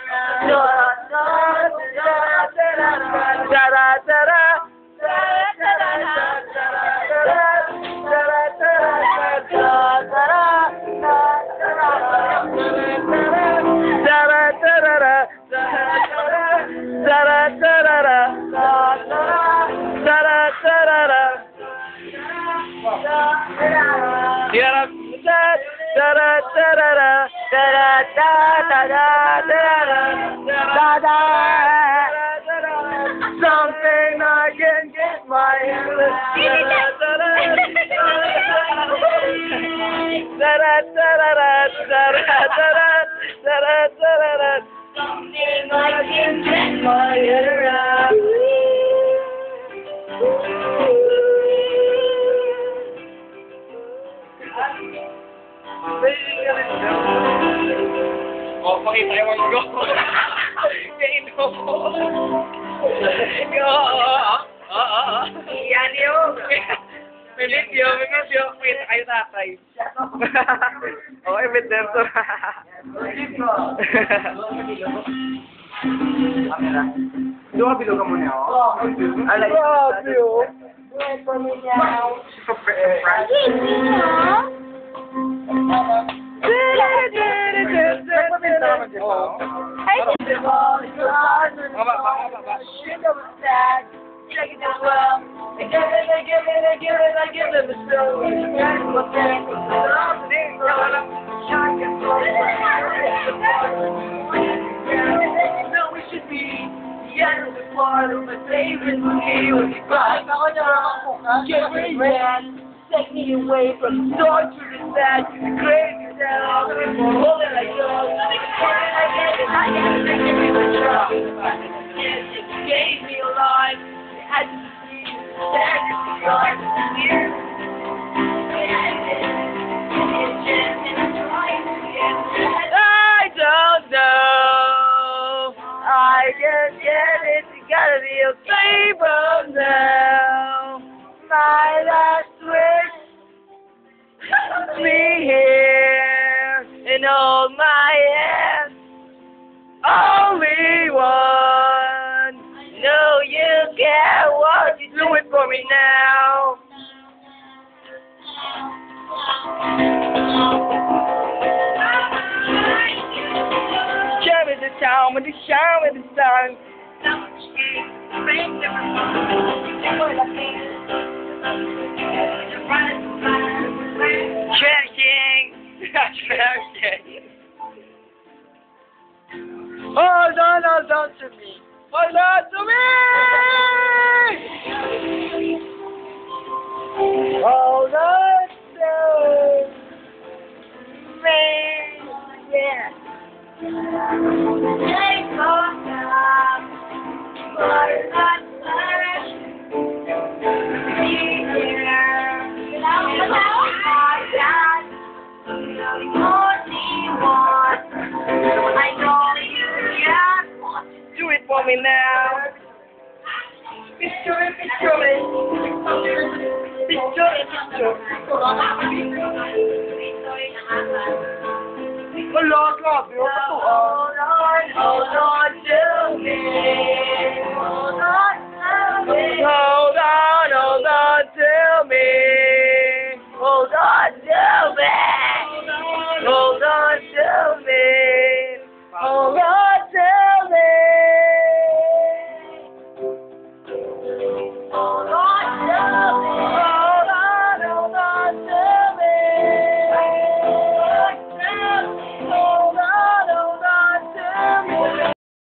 Something I can get my something I can get my head around. Oh, pakita yung mga go. Kaino ko. Yan yun. May video. Pakita kayo tatay. Okay, may tempo. Doon ka bilugan mo niya, oh? Alay. Grabe, oh. Wait for me now. Part of my favorite movie when you cry. Take me away from the door to the side, to the crazy down, hold it like yours. Yes, it gave me a life. It had to see, it had to see life. I don't know. I just get it. Gotta be okay, but now my last wish me here and hold my hand. Only one. No, you care what you do it for me now. Show me the town with the show me the sun. Hold on to me. Hold on to me. Hold on to me. Yeah. Take off now. But not much. Be here. I know you can do it for me now. Picture it. Wala, grabe. Ito,